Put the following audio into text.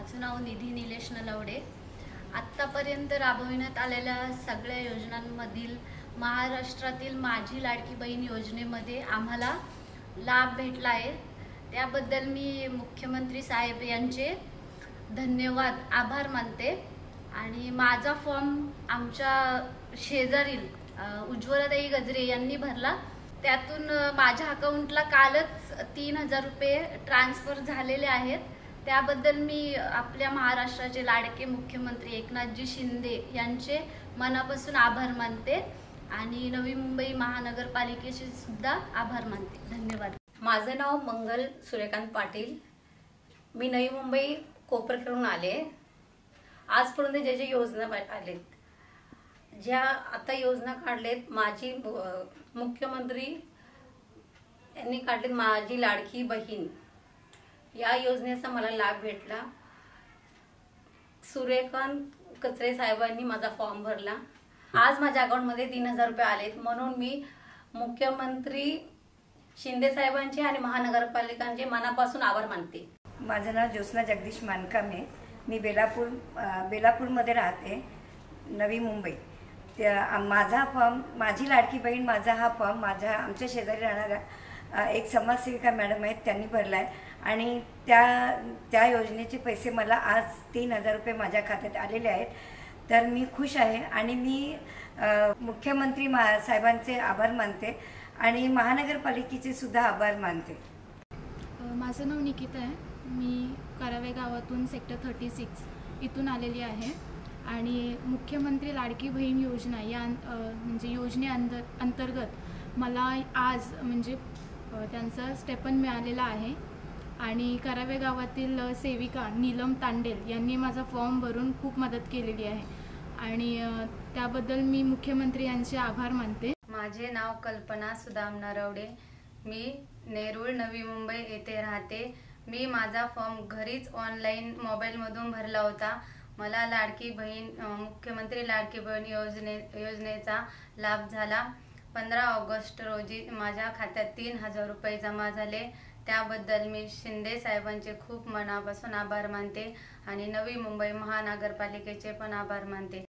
माझं नाव निधी निलेश नलवडे। आत्तापर्यंत राबविण्यात आलेल्या सगळ्या योजनांमधील महाराष्ट्रातील माझी लाडकी बहीण योजनेमध्ये आम्हाला लाभ भेटला आहे। त्याबद्दल मी मुख्यमंत्री साहेब यांचे धन्यवाद आभार मानते। आणि माझा फॉर्म आमच्या शेजारील उज्ज्वलाताई गजरे यांनी भरला। त्यातून माझ्या अकाउंटला कालच 3000 रुपये ट्रान्सफर झालेले आहेत। त्याबद्दल मी आपल्या महाराष्ट्राचे लाडके मुख्यमंत्री एकनाथजी शिंदे यांचे मनापासून आभार मानते आणि नवी मुंबई महानगरपालिकेचे सुद्धा आभार मानते। धन्यवाद। माझं नाव मंगल सूर्यकांत पाटील। मी नवी मुंबई कोपरकडून आले। आजपर्यंत जे योजना आलेत, ज्या आता योजना काढलेत, माझी मुख्यमंत्री यांनी काढलेत माझी लाडकी बहीण, या योजनेचा मला लाभ भेटला। सूर्यकांत कचरे साहेबांनी माझा फॉर्म भरला। आज माझ्या अकाउंटमध्ये 3000 रुपये आलेत, म्हणून मी मुख्यमंत्री शिंदे साहेबांचे आणि महानगरपालिकांचे मनापासून आभार मानते। माझं नाव ज्योत्स्ना जगदीश मानकामे। मी बेलापूरमध्ये राहते, नवी मुंबई। माझा फॉर्म माझी लाडकी बहीण माझा हा फॉर्म आमच्या शेजारी राहणाऱ्या एक समाजसेविका मॅडम आहेत, त्यांनी भरला आहे आणि त्या योजनेचे पैसे मला आज 3000 रुपये माझ्या खात्यात आलेले आहेत। तर मी खुश आहे आणि मी मुख्यमंत्री साहेबांचे आभार मानते आणि महानगरपालिकेचे सुद्धा आभार मानते। माझं नाव निकिता आहे। मी करावे गावातून सेक्टर 36 इथून आलेली आहे आणि मुख्यमंत्री लाडकी बहीण योजना या म्हणजे योजनेअंतर्गत मला आज म्हणजे त्यांचा स्टेपन मिळालेला आहे आणि करावे गावातील सेविका नीलम तांडेल यांनी माझा फॉर्म भरून खूप मदत केलेली आहे आणि त्याबद्दल मी मुख्यमंत्री यांचे आभार मानते। माझे नाव कल्पना सुदाम नरवडे। मी नेरूळ नवी मुंबई येथे राहते। मी माझा फॉर्म घरीच ऑनलाईन मोबाईलमधून भरला होता। मला लाडकी बहीण मुख्यमंत्री लाडकी बहीण योजनेचा लाभ झाला। 15 ऑगस्ट रोजी माझ्या खात्यात 3000 रुपये जमा झाले। त्याबद्दल मी शिंदे साहेबांचे खूप मनापासून आभार मानते आणि नवी मुंबई महानगरपालिकेचे पण आभार मानते।